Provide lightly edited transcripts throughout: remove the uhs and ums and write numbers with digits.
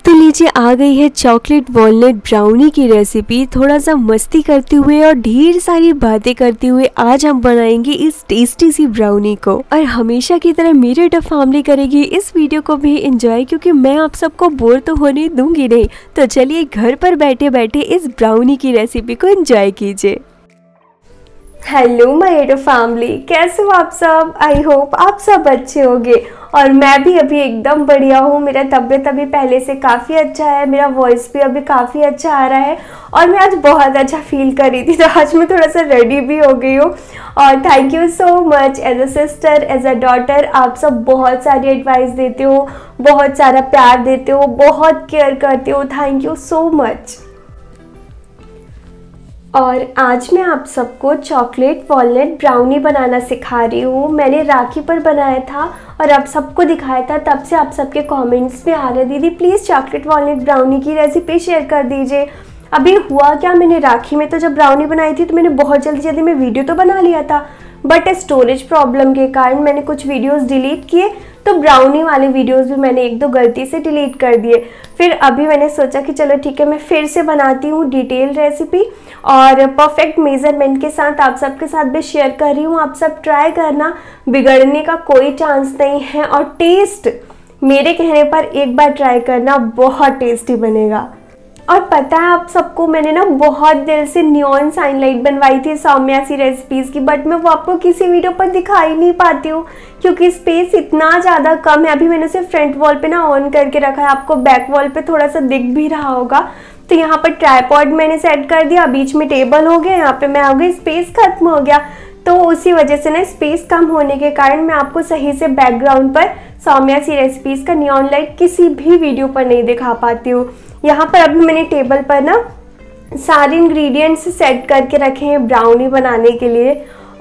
तो लीजिए आ गई है चॉकलेट वॉलनट ब्राउनी की रेसिपी। थोड़ा सा मस्ती करते हुए और ढेर सारी बातें करते हुए आज हम बनाएंगे इस टेस्टी सी ब्राउनी को। और हमेशा की तरह मेरे द फैमिली करेगी इस वीडियो को भी एंजॉय, क्योंकि मैं आप सबको बोर तो होने दूंगी नहीं। तो चलिए घर पर बैठे बैठे इस ब्राउनी की रेसिपी को एंजॉय कीजिए। हेलो माय डियर फैमिली, कैसे हो आप सब? आई होप आप सब अच्छे होंगे और मैं भी अभी एकदम बढ़िया हूँ। मेरा तबीयत अभी पहले से काफ़ी अच्छा है, मेरा वॉइस भी अभी काफ़ी अच्छा आ रहा है और मैं आज बहुत अच्छा फील कर रही थी। तो आज मैं थोड़ा सा रेडी भी हो गई हूँ और thank you so much as a sister, as a daughter. आप सब बहुत सारी एडवाइस देते हो, बहुत सारा प्यार देते हो, बहुत केयर करते हो। Thank you so much. और आज मैं आप सबको चॉकलेट वॉलनट ब्राउनी बनाना सिखा रही हूँ। मैंने राखी पर बनाया था और आप सबको दिखाया था, तब से आप सबके कमेंट्स में आ रहे दीदी प्लीज़ चॉकलेट वॉलनट ब्राउनी की रेसिपी शेयर कर दीजिए। अभी हुआ क्या, मैंने राखी में तो जब ब्राउनी बनाई थी तो मैंने बहुत जल्दी में वीडियो तो बना लिया था, बट स्टोरेज प्रॉब्लम के कारण मैंने कुछ वीडियोस डिलीट किए, तो ब्राउनी वाले वीडियोस भी मैंने एक दो गलती से डिलीट कर दिए। फिर अभी मैंने सोचा कि चलो ठीक है, मैं फिर से बनाती हूँ डिटेल रेसिपी और परफेक्ट मेजरमेंट के साथ आप सबके साथ भी शेयर कर रही हूँ। आप सब ट्राई करना, बिगड़ने का कोई चांस नहीं है और टेस्ट मेरे कहने पर एक बार ट्राई करना, बहुत टेस्टी बनेगा। और पता है आप सबको, मैंने ना बहुत देर से नियॉन साइन लाइट बनवाई थी सौम्या सी रेसिपीज़ की, बट मैं वो आपको किसी वीडियो पर दिखा ही नहीं पाती हूँ क्योंकि स्पेस इतना ज़्यादा कम है। अभी मैंने उसे फ्रंट वॉल पे ना ऑन करके रखा है, आपको बैक वॉल पे थोड़ा सा दिख भी रहा होगा। तो यहाँ पर ट्राइपॉड मैंने सेट कर दिया, बीच में टेबल हो गया, यहाँ पे मैं आ गई, स्पेस खत्म हो गया। तो उसी वजह से ना स्पेस कम होने के कारण मैं आपको सही से बैकग्राउंड पर सौम्या सी रेसिपीज़ का नियॉन लाइट किसी भी वीडियो पर नहीं दिखा पाती हूँ। यहाँ पर अभी मैंने टेबल पर ना सारे इंग्रेडिएंट्स सेट करके रखे हैं ब्राउनी बनाने के लिए।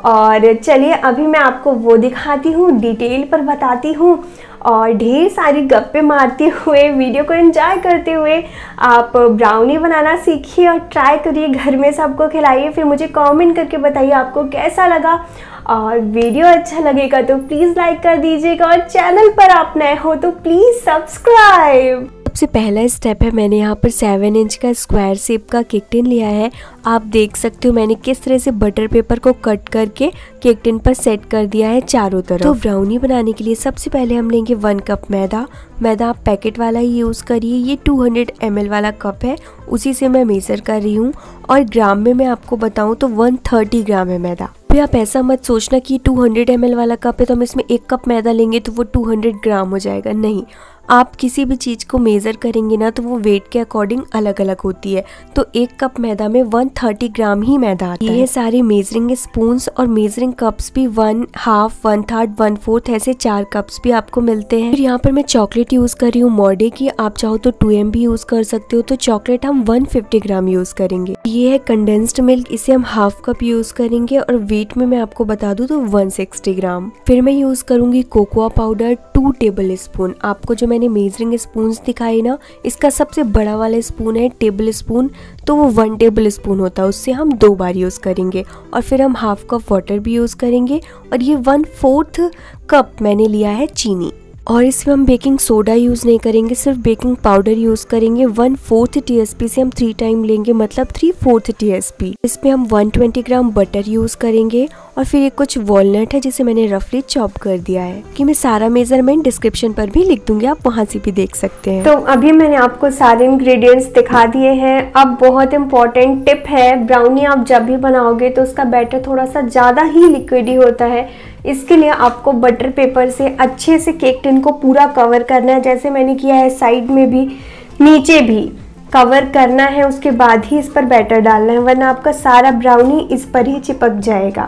और चलिए अभी मैं आपको वो दिखाती हूँ, डिटेल पर बताती हूँ और ढेर सारी गप्पे मारते हुए, वीडियो को एंजॉय करते हुए आप ब्राउनी बनाना सीखिए और ट्राई करिए, घर में सबको खिलाइए। फिर मुझे कमेंट करके बताइए आपको कैसा लगा। और वीडियो अच्छा लगेगा तो प्लीज़ लाइक कर दीजिएगा और चैनल पर आप नए हो तो प्लीज़ सब्सक्राइब। सबसे पहला स्टेप है, मैंने यहाँ पर 7 इंच का स्क्वायर शेप का केक टिन लिया है। आप देख सकते हो मैंने किस तरह से बटर पेपर को कट करके केक टिन पर सेट कर दिया है चारों तरफ। तो ब्राउनी बनाने के लिए सबसे पहले हम लेंगे 1 कप मैदा। मैदा आप पैकेट वाला ही यूज़ करिए, ये 200 ml वाला कप है, उसी से मैं मेज़र कर रही हूँ। और ग्राम में मैं आपको बताऊँ तो 130 ग्राम है मैदा। फिर आप ऐसा मत सोचना कि 200 ml वाला कप है तो हम इसमें 1 कप मैदा लेंगे तो वो 200 ग्राम हो जाएगा, नहीं। आप किसी भी चीज़ को मेज़र करेंगे ना तो वो वेट के अकॉर्डिंग अलग अलग होती है। तो 1 कप मैदा में 130 ग्राम ही मैदा आता है। ये सारे मेजरिंग स्पून्स और मेजरिंग कप्स भी 1/2, 1/3, 1/4 ऐसे 4 कप्स भी आपको मिलते हैं। फिर यहाँ पर मैं चॉकलेट यूज़ कर रही हूँ मॉडे की, आप चाहो तो 2M भी यूज़ कर सकते हो। तो चॉकलेट हम 150 ग्राम यूज़ करेंगे। ये है कंडेंस्ड मिल्क, इसे हम 1/2 कप यूज़ करेंगे और वेट में मैं आपको बता दूँ तो 160 ग्राम। फिर मैं यूज़ करूँगी कोकोआ पाउडर 2 टेबल स्पून। आपको जो मैंने मेजरिंग स्पून्स दिखाई ना, इसका सबसे बड़ा वाला स्पून है टेबल स्पून, तो वो 1 टेबल स्पून होता है, उससे हम 2 बार यूज़ करेंगे। और फिर हम 1/2 कप वाटर भी यूज़ करेंगे और ये 1/4 कप मैंने लिया है चीनी। और इसमें हम बेकिंग सोडा यूज़ नहीं करेंगे, सिर्फ बेकिंग पाउडर यूज़ करेंगे। 1/4 TSP से हम 3 टाइम लेंगे, मतलब 3/4 TSP। इसमें हम 120 ग्राम बटर यूज़ करेंगे। और फिर ये कुछ वॉलनट है जिसे मैंने रफली चॉप कर दिया है, कि मैं सारा मेजरमेंट डिस्क्रिप्शन पर भी लिख दूंगी, आप वहाँ से भी देख सकते हैं। तो अभी मैंने आपको सारे इंग्रेडिएंट्स दिखा दिए हैं। अब बहुत इंपॉर्टेंट टिप है, ब्राउनी आप जब भी बनाओगे तो उसका बैटर थोड़ा सा ज़्यादा ही लिक्विडी होता है। इसके लिए आपको बटर पेपर से अच्छे से केक टिन को पूरा कवर करना है, जैसे मैंने किया है, साइड में भी नीचे भी कवर करना है। उसके बाद ही इस पर बैटर डालना है, वरना आपका सारा ब्राउनी इस पर ही चिपक जाएगा।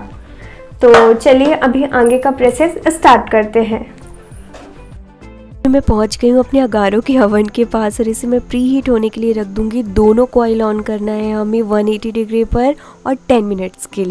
तो चलिए अभी आगे का प्रोसेस स्टार्ट करते हैं। मैं पहुंच गई हूँ अपने अगारो के ओवन के पास और इसे मैं प्री हीट होने के लिए रख दूंगी। दोनों कॉइल ऑन करना है हमें 180 डिग्री पर और 10 मिनट्स के लिए।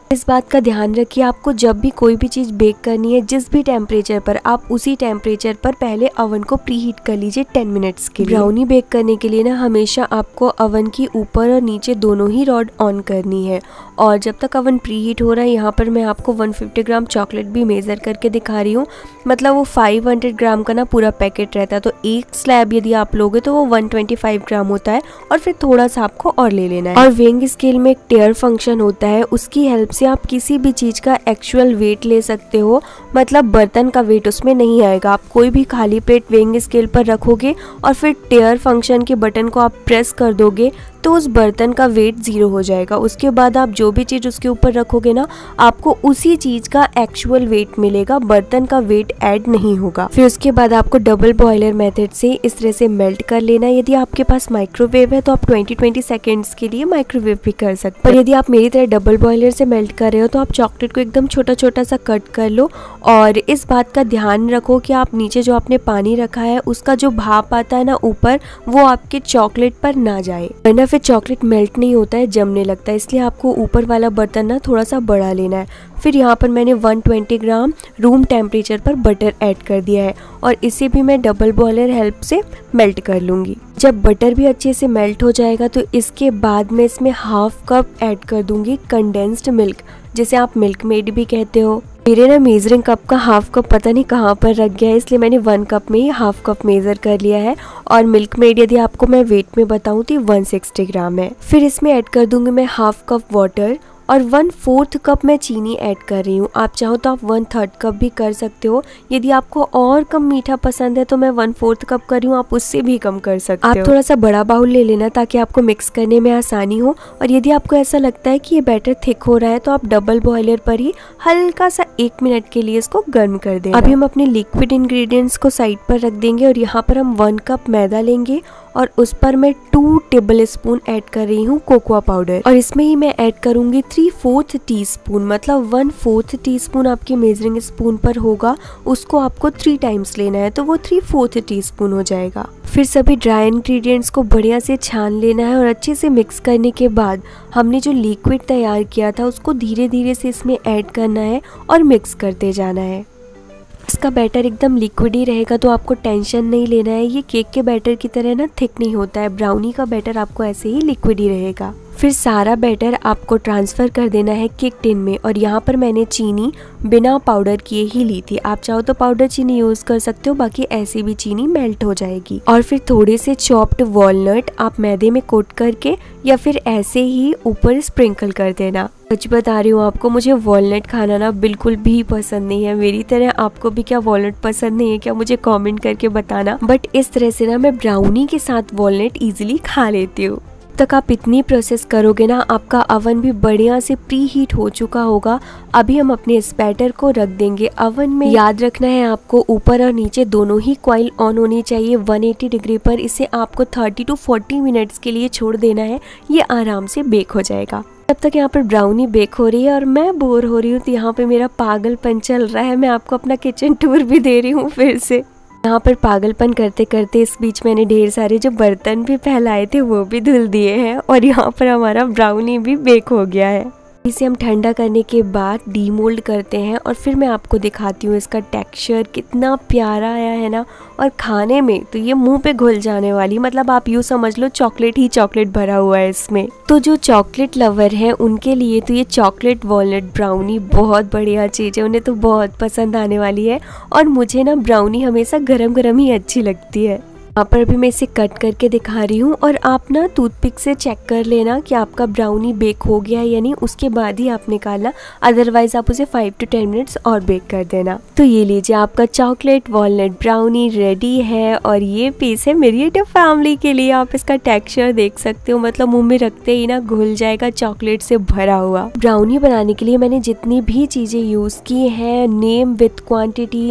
इस बात का ध्यान रखिए, आपको जब भी कोई भी चीज़ बेक करनी है, जिस भी टेम्परेचर पर, आप उसी टेम्परेचर पर पहले अवन को प्री हीट कर लीजिए 10 मिनट्स के लिए। ब्राउनी बेक करने के लिए ना हमेशा आपको अवन की ऊपर और नीचे दोनों ही रॉड ऑन करनी है। और जब तक अवन प्री हीट हो रहा है, यहाँ पर मैं आपको 150 ग्राम चॉकलेट भी मेज़र करके दिखा रही हूँ। मतलब वो 500 ग्राम का ना पूरा पैकेट रहता है, तो एक स्लैब यदि आप लोगे तो वो 125 ग्राम होता है, और फिर थोड़ा सा आपको और ले लेना है। और वेइंग स्केल में एक टेयर फंक्शन होता है, उसकी हेल्प से आप किसी भी चीज़ का एक्चुअल वेट ले सकते हो। मतलब बर्तन का वेट उसमें नहीं आएगा। आप कोई भी खाली प्लेट वेइंग स्केल पर रखोगे और फिर टेयर फंक्शन के बटन को आप प्रेस कर दोगे तो उस बर्तन का वेट 0 हो जाएगा। उसके बाद आप जो भी चीज़ उसके ऊपर रखोगे ना, आपको उसी चीज़ का एक्चुअल वेट मिलेगा, बर्तन का वेट ऐड नहीं होगा। फिर उसके बाद आपको डबल बॉयलर मेथड से इस तरह से मेल्ट कर लेना। यदि आपके पास माइक्रोवेव है तो आप 20 सेकेंड्स के लिए माइक्रोवेव भी कर सकते हैं। पर यदि आप मेरी तरह डबल बॉयलर से मेल्ट कर रहे हो तो आप चॉकलेट को एकदम छोटा छोटा सा कट कर लो, और इस बात का ध्यान रखो कि आप नीचे जो आपने पानी रखा है उसका जो भाप आता है ना ऊपर, वो आपके चॉकलेट पर ना जाए, वरना फिर चॉकलेट मेल्ट नहीं होता है, जमने लगता है। इसलिए आपको ऊपर वाला बर्तन ना थोड़ा सा बड़ा लेना है। फिर यहाँ पर मैंने 120 ग्राम रूम टेम्परेचर पर बटर ऐड कर दिया है, और इसे भी मैं डबल बॉयलर हेल्प से मेल्ट कर लूँगी। जब बटर भी अच्छे से मेल्ट हो जाएगा तो इसके बाद मैं इसमें हाफ कप ऐड कर दूँगी कंडेंस्ड मिल्क, जिसे आप मिल्क मेड भी कहते हो। मेरे ना मेजरिंग कप का हाफ कप पता नहीं कहाँ पर रख गया है, इसलिए मैंने 1 कप में ही हाफ कप मेज़र कर लिया है। और मिल्क मेड यदि आपको मैं वेट में बताऊँ तो 160 ग्राम है। फिर इसमें ऐड कर दूंगी मैं हाफ कप वाटर, और 1/4 कप मैं चीनी ऐड कर रही हूँ। आप चाहो तो आप 1/3 कप भी कर सकते हो। यदि आपको और कम मीठा पसंद है तो मैं 1/4 कप कर रही हूँ, आप उससे भी कम कर सकते हो। आप थोड़ा सा बड़ा बाउल ले लेना ताकि आपको मिक्स करने में आसानी हो। और यदि आपको ऐसा लगता है कि ये बैटर थिक हो रहा है तो आप डबल बॉयलर पर ही हल्का सा 1 मिनट के लिए इसको गर्म कर दें। अभी हम अपने लिक्विड इंग्रेडिएंट्स को साइड पर रख देंगे, और यहाँ पर हम 1 कप मैदा लेंगे और उस पर मैं 2 टेबल स्पून ऐड कर रही हूँ कोकोआ पाउडर, और इसमें ही मैं ऐड करूँगी 3/4 टीस्पून, मतलब 1/4 टीस्पून आपके मेजरिंग स्पून पर होगा, उसको आपको 3 टाइम्स लेना है तो वो 3/4 टीस्पून हो जाएगा। फिर सभी ड्राई इंग्रेडिएंट्स को बढ़िया से छान लेना है, और अच्छे से मिक्स करने के बाद हमने जो लिक्विड तैयार किया था उसको धीरे धीरे से इसमें ऐड करना है और मिक्स करते जाना है। इसका बैटर एकदम लिक्विड ही रहेगा तो आपको टेंशन नहीं लेना है। ये केक के बैटर की तरह ना थिक नहीं होता है, ब्राउनी का बैटर आपको ऐसे ही लिक्विड ही रहेगा। फिर सारा बैटर आपको ट्रांसफ़र कर देना है केक टिन में, और यहाँ पर मैंने चीनी बिना पाउडर किए ही ली थी। आप चाहो तो पाउडर चीनी यूज़ कर सकते हो, बाकी ऐसी भी चीनी मेल्ट हो जाएगी। और फिर थोड़े से चॉप्ड वॉलनट आप मैदे में कोट करके या फिर ऐसे ही ऊपर स्प्रिंकल कर देना। सच बता रही हूँ आपको, मुझे वॉलनट खाना ना बिल्कुल भी पसंद नहीं है। मेरी तरह आपको भी क्या वॉलनट पसंद नहीं है क्या, मुझे कमेंट करके बताना। बट इस तरह से ना मैं ब्राउनी के साथ वॉलनट इजीली खा लेती हूँ। तक आप इतनी प्रोसेस करोगे ना, आपका अवन भी बढ़िया से प्री हीट हो चुका होगा। अभी हम अपने इस बैटर को रख देंगे अवन में। याद रखना है आपको, ऊपर और नीचे दोनों ही कॉइल ऑन होनी चाहिए 180 डिग्री पर। इसे आपको 30 to 40 मिनट्स के लिए छोड़ देना है, ये आराम से बेक हो जाएगा। तब तक यहाँ पर ब्राउनी बेक हो रही है और मैं बोर हो रही हूँ, तो यहाँ पे मेरा पागलपन चल रहा है। मैं आपको अपना किचन टूर भी दे रही हूँ फिर से। यहाँ पर पागलपन करते करते इस बीच मैंने ढेर सारे जो बर्तन भी फैलाए थे वो भी धुल दिए हैं, और यहाँ पर हमारा ब्राउनी भी बेक हो गया है। इसे हम ठंडा करने के बाद डीमोल्ड करते हैं, और फिर मैं आपको दिखाती हूँ इसका टेक्सचर कितना प्यारा आया है ना। और खाने में तो ये मुंह पे घुल जाने वाली, मतलब आप यूँ समझ लो चॉकलेट ही चॉकलेट भरा हुआ है इसमें। तो जो चॉकलेट लवर हैं उनके लिए तो ये चॉकलेट वॉलनट ब्राउनी बहुत बढ़िया चीज़ है, उन्हें तो बहुत पसंद आने वाली है। और मुझे ना ब्राउनी हमेशा गरम गरम ही अच्छी लगती है। यहाँ पर भी मैं इसे कट करके दिखा रही हूँ, और आप ना टूथपिक से चेक कर लेना कि आपका ब्राउनी बेक हो गया है या नहीं, उसके बाद ही आप निकालना। अदरवाइज आप उसे 5 to 10 मिनट्स और बेक कर देना। तो ये लीजिए, आपका चॉकलेट वॉलनट ब्राउनी रेडी है, और ये पीस है मेरी फैमिली के लिए। आप इसका टेक्सचर देख सकते हो, मतलब मुंह में रखते ही ना घुल जाएगा चॉकलेट से भरा हुआ। ब्राउनी बनाने के लिए मैंने जितनी भी चीज़ें यूज़ की हैं, नेम विथ क्वान्टिटी,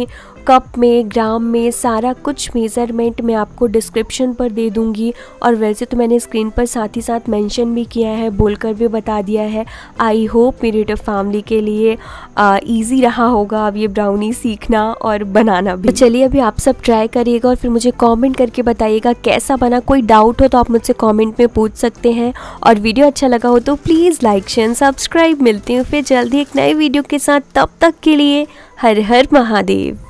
कप में, ग्राम में, सारा कुछ मेज़रमेंट मैं आपको डिस्क्रिप्शन पर दे दूँगी। और वैसे तो मैंने स्क्रीन पर साथ ही साथ मेंशन भी किया है, बोलकर भी बता दिया है। आई होप मेरी यूट्यूब फैमिली के लिए ईजी रहा होगा अब ये ब्राउनी सीखना और बनाना भी। तो चलिए अभी आप सब ट्राई करिएगा और फिर मुझे कमेंट करके बताइएगा कैसा बना। कोई डाउट हो तो आप मुझसे कमेंट में पूछ सकते हैं, और वीडियो अच्छा लगा हो तो प्लीज़ लाइक शेयर सब्सक्राइब। मिलती हूँ फिर जल्दी एक नए वीडियो के साथ, तब तक के लिए हर हर महादेव।